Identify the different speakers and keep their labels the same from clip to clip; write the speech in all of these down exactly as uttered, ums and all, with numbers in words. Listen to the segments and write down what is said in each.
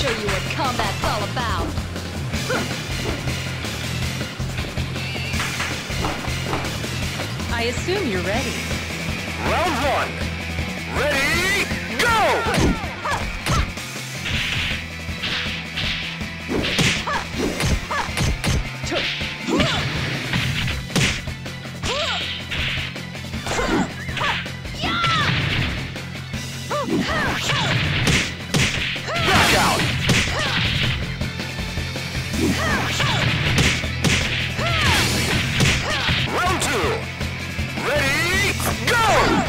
Speaker 1: show you what combat's all about. I assume you're ready.
Speaker 2: Round one. Ready, go! Knockout! Round two. Ready, go!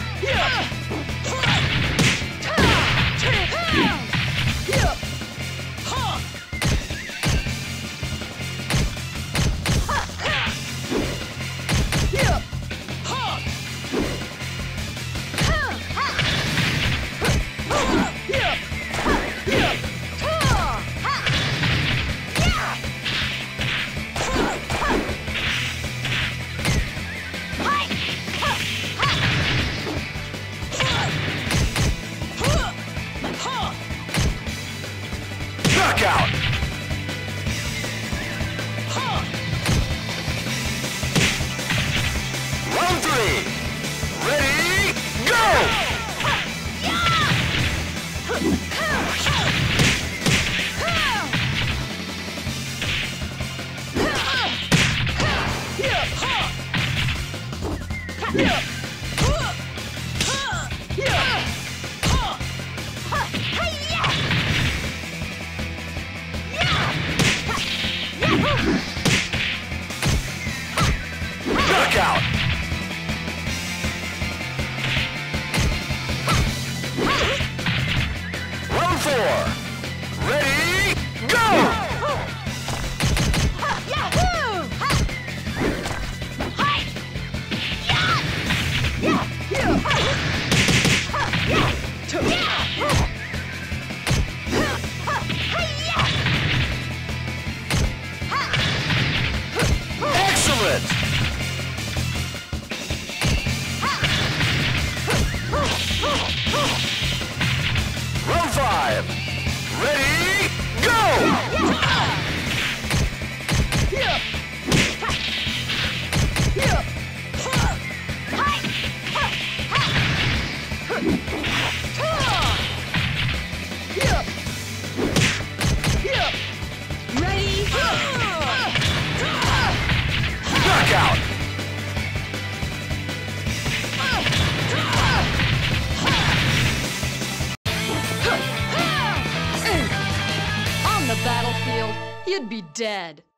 Speaker 2: Knockout! Round three. Ready, go! Knockout! Round four. Ready, go! Excellent! Round five. Ready, go!
Speaker 1: Ready?
Speaker 2: Knockout!
Speaker 1: On the battlefield, you'd be dead.